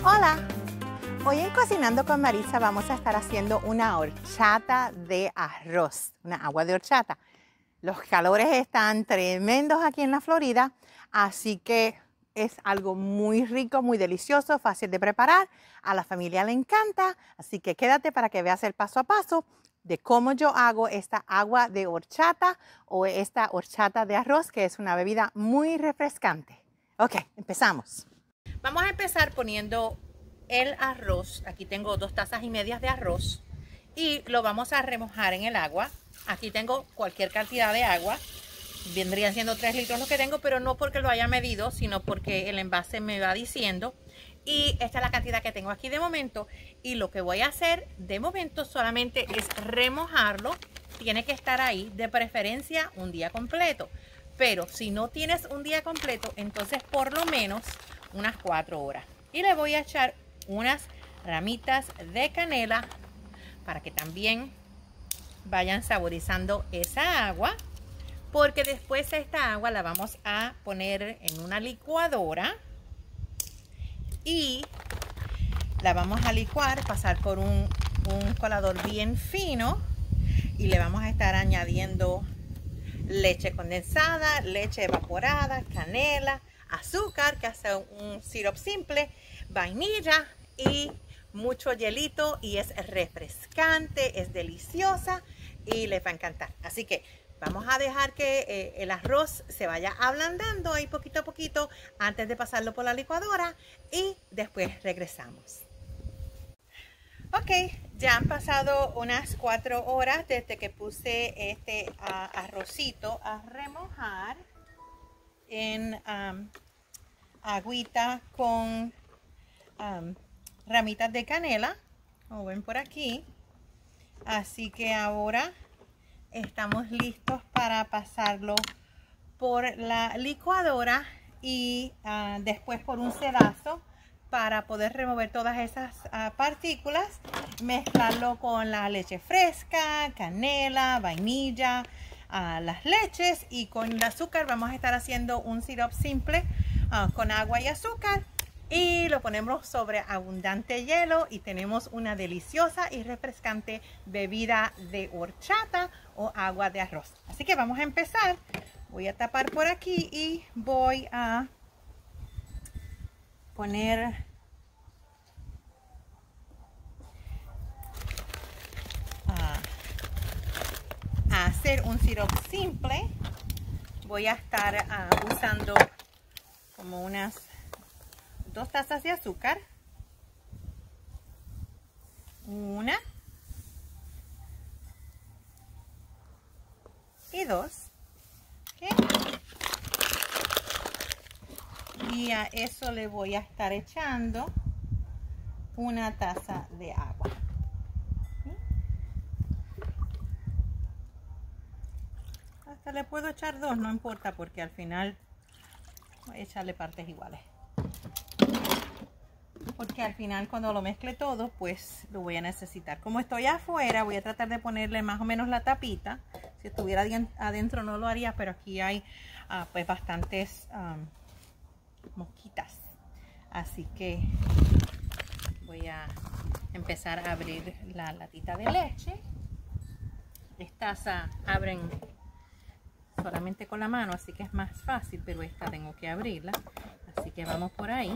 Hola, hoy en Cocinando con Marisa vamos a estar haciendo una horchata de arroz, una agua de horchata. Los calores están tremendos aquí en la Florida, así que es algo muy rico, muy delicioso, fácil de preparar. A la familia le encanta, así que quédate para que veas el paso a paso de cómo yo hago esta agua de horchata o esta horchata de arroz, que es una bebida muy refrescante. Ok, empezamos. Vamos a empezar poniendo el arroz. Aquí tengo 2 tazas y media de arroz y lo vamos a remojar en el agua. Aquí tengo cualquier cantidad de agua. Vendrían siendo 3 litros lo que tengo, pero no porque lo haya medido, sino porque el envase me va diciendo. Y esta es la cantidad que tengo aquí de momento. Y lo que voy a hacer de momento solamente es remojarlo. Tiene que estar ahí, de preferencia un día completo. Pero si no tienes un día completo, entonces por lo menos unas 4 horas. Y le voy a echar unas ramitas de canela para que también vayan saborizando esa agua, porque después esta agua la vamos a poner en una licuadora y la vamos a licuar, pasar por un colador bien fino, y le vamos a estar añadiendo leche condensada, leche evaporada, canela, azúcar, que hace un sirope simple, vainilla y mucho hielito, y es refrescante, es deliciosa y les va a encantar. Así que vamos a dejar que el arroz se vaya ablandando ahí poquito a poquito antes de pasarlo por la licuadora y después regresamos. Ok, ya han pasado unas 4 horas desde que puse este arrocito a remojar en agüita con ramitas de canela, como ven por aquí. Así que ahora estamos listos para pasarlo por la licuadora y después por un sedazo para poder remover todas esas partículas, mezclarlo con la leche fresca, canela, vainilla, las leches, y con el azúcar vamos a estar haciendo un sirope simple con agua y azúcar, y lo ponemos sobre abundante hielo y tenemos una deliciosa y refrescante bebida de horchata o agua de arroz. Así que vamos a empezar. Voy a tapar por aquí y voy a poner a hacer un sirope simple. Voy a estar usando como unas 2 tazas de azúcar, 1 y 2, ¿okay? Y a eso le voy a estar echando 1 taza de agua. Hasta le puedo echar 2, no importa, porque al final voy a echarle partes iguales. Porque al final cuando lo mezcle todo, pues lo voy a necesitar. Como estoy afuera, voy a tratar de ponerle más o menos la tapita. Si estuviera adentro no lo haría, pero aquí hay pues bastantes mosquitas. Así que voy a empezar a abrir la latita de leche. Estas abren solamente con la mano, así que es más fácil, pero esta tengo que abrirla. Así que vamos por ahí.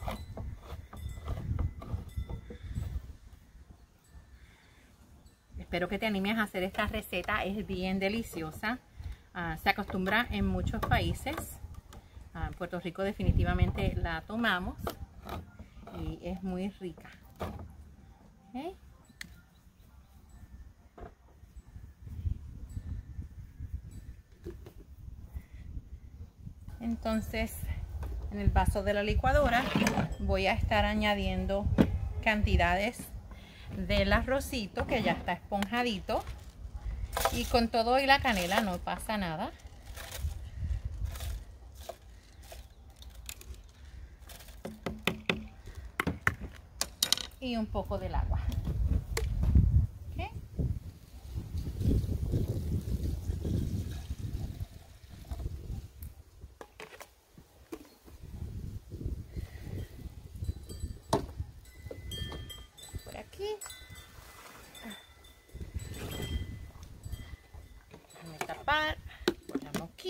Espero que te animes a hacer esta receta, es bien deliciosa. Se acostumbra en muchos países. En Puerto Rico definitivamente la tomamos y es muy rica. ¿Okay? Entonces, en el vaso de la licuadora voy a estar añadiendo cantidades del arrocito que ya está esponjadito, y con todo y la canela no pasa nada. Y un poco del agua. ¿Okay?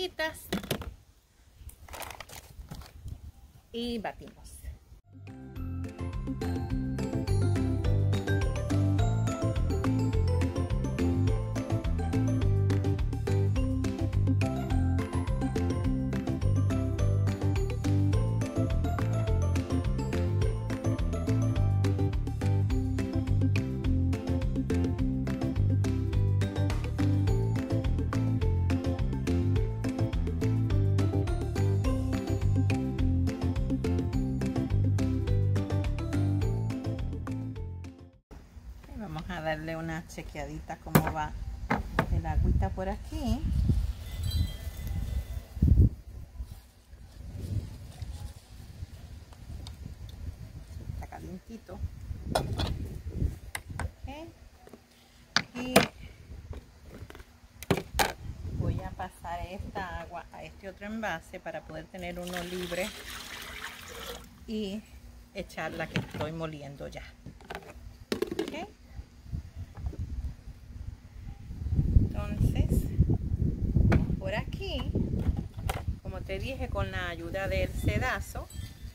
cucharaditas y batimos. Vamos a darle una chequeadita cómo va el agüita por aquí. Está calientito. Okay. Y voy a pasar esta agua a este otro envase para poder tener uno libre y echar la que estoy moliendo ya. Okay. Entonces, por aquí, como te dije, con la ayuda del sedazo,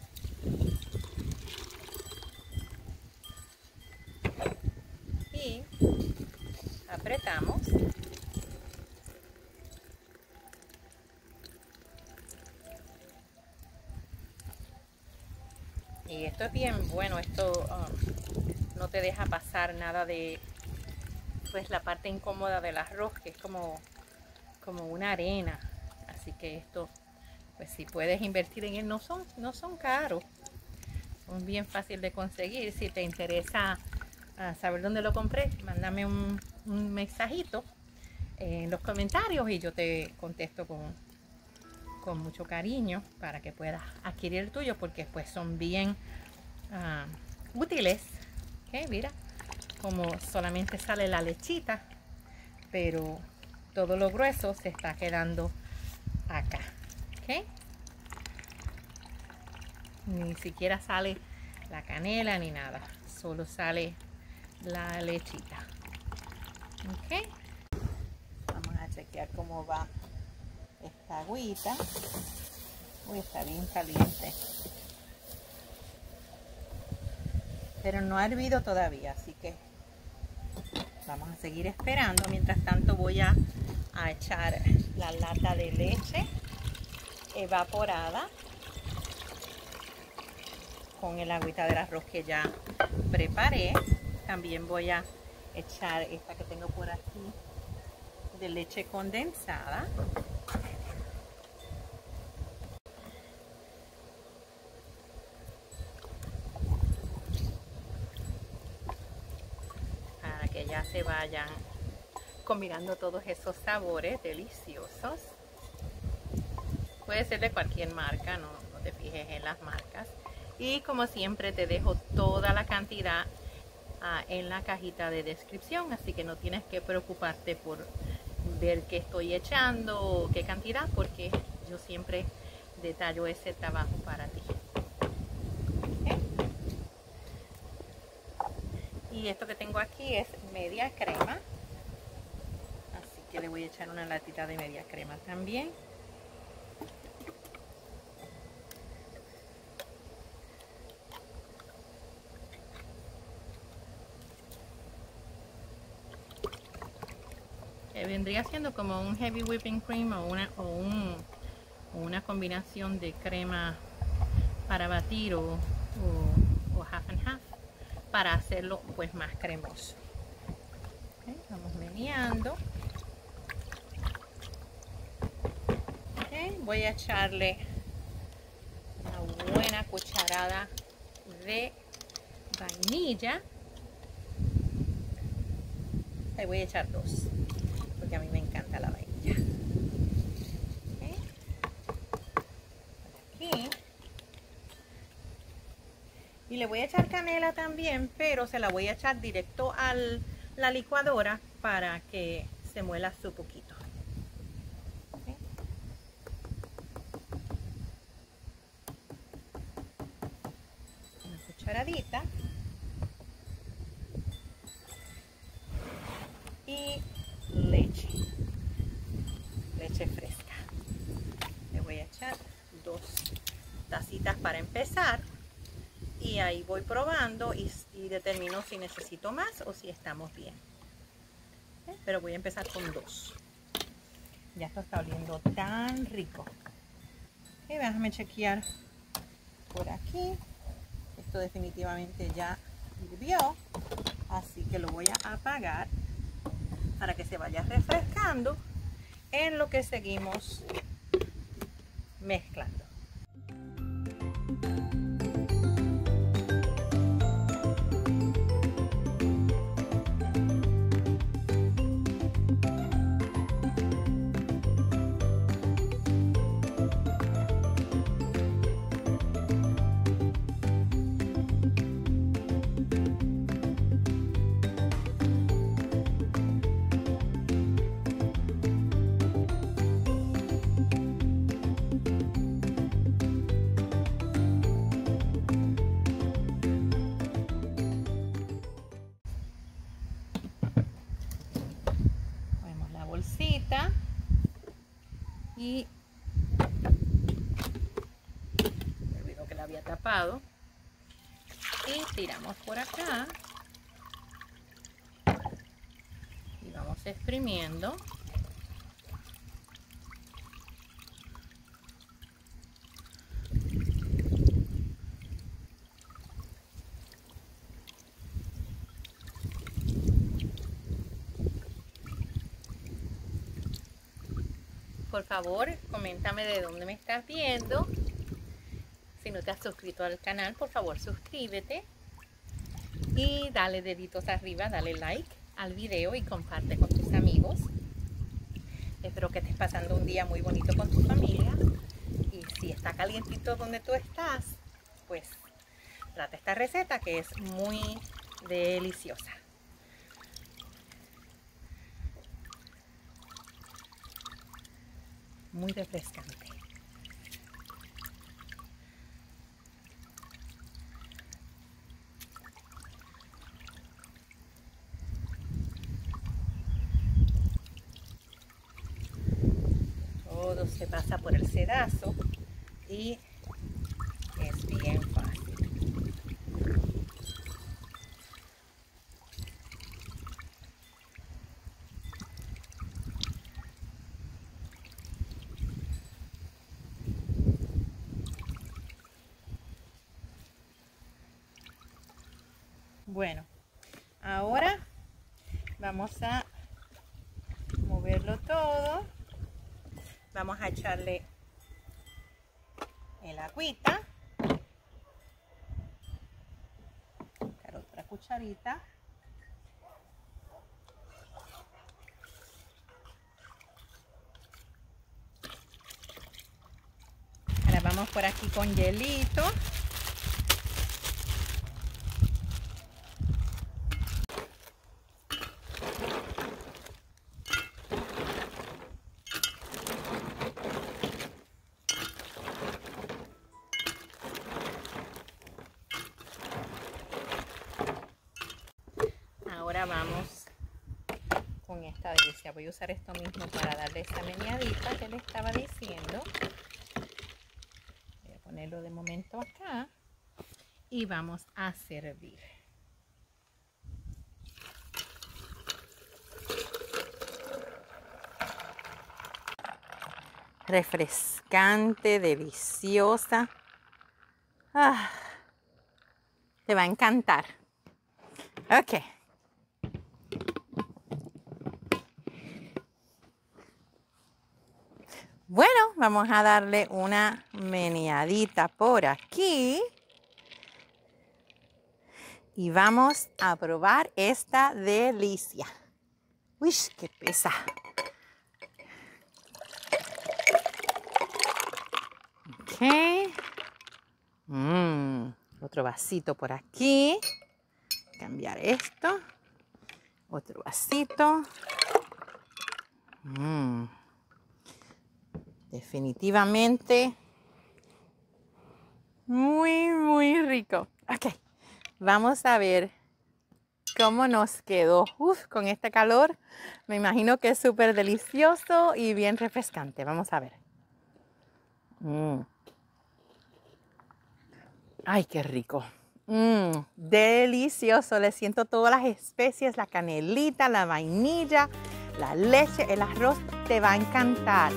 y apretamos. Y esto es bien bueno, esto no te deja pasar nada de pues la parte incómoda del arroz, que es como una arena. Así que esto, pues si puedes invertir en él, no son caros, son bien fácil de conseguir. Si te interesa saber dónde lo compré, mándame un mensajito en los comentarios y yo te contesto con mucho cariño para que puedas adquirir el tuyo, porque pues son bien útiles. Okay, mira como solamente sale la lechita, pero todo lo grueso se está quedando acá. ¿Okay? Ni siquiera sale la canela ni nada, solo sale la lechita. ¿Okay? Vamos a chequear cómo va esta agüita. Uy, está bien caliente, pero no ha hervido todavía, así que vamos a seguir esperando. Mientras tanto voy a echar la lata de leche evaporada con el agüita del arroz que ya preparé. También voy a echar esta que tengo por aquí de leche condensada. Para que ya se vayan combinando todos esos sabores deliciosos. Puede ser de cualquier marca, no te fijes en las marcas. Y como siempre te dejo toda la cantidad en la cajita de descripción, así que no tienes que preocuparte por ver qué estoy echando o qué cantidad, porque yo siempre detallo ese trabajo para ti. ¿Okay? Y esto que tengo aquí es media crema, así que le voy a echar una latita de media crema también. Vendría siendo como un heavy whipping cream o una combinación de crema para batir o half and half para hacerlo pues más cremoso. Okay, vamos meneando. Okay, voy a echarle una buena cucharada de vainilla. Le voy a echar 2. Porque a mí me encanta la vainilla. ¿Okay? Aquí. Y le voy a echar canela también, pero se la voy a echar directo a la licuadora para que se muela su poquito. ¿Okay? Una cucharadita. Y leche fresca. echar 2 tacitas para empezar. Y ahí voy probando y determino si necesito más o si estamos bien. Pero voy a empezar con 2. Ya esto está oliendo tan rico. Déjame chequear por aquí. Esto definitivamente ya hirvió. Así que lo voy a apagar para que se vaya refrescando en lo que seguimos mezclando. Ponemos la bolsita y me olvidó que la había tapado y tiramos por acá y vamos exprimiendo. Por favor, coméntame de dónde me estás viendo. Si no te has suscrito al canal, por favor suscríbete y dale deditos arriba, dale like al video y comparte con tus amigos. Espero que estés pasando un día muy bonito con tu familia y si está calientito donde tú estás, pues trata esta receta que es muy deliciosa. Muy refrescante. Todo se pasa por el sedazo y es bien fácil. Bueno, ahora vamos a moverlo todo. Vamos a echarle el agüita. Buscar otra cucharita. Ahora vamos por aquí con hielito. Ahora vamos con esta delicia. Voy a usar esto mismo para darle esa meneadita que le estaba diciendo. Voy a ponerlo de momento acá y vamos a servir. Refrescante, deliciosa. Te va a encantar. Ok. Bueno, vamos a darle una meneadita por aquí. Y vamos a probar esta delicia. Uy, qué pesa. Ok. Otro vasito por aquí. Cambiar esto. Otro vasito. Definitivamente muy rico. Ok, vamos a ver cómo nos quedó. Con este calor me imagino que es súper delicioso y bien refrescante. Vamos a ver. Mm. Ay, qué rico. Delicioso. Le siento todas las especies, la canelita, la vainilla, la leche, el arroz. Te va a encantar.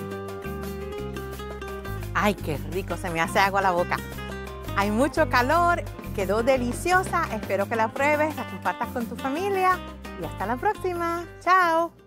Ay, qué rico. Se me hace agua la boca. Hay mucho calor. Quedó deliciosa. Espero que la pruebes, la compartas con tu familia. Y hasta la próxima. Chao.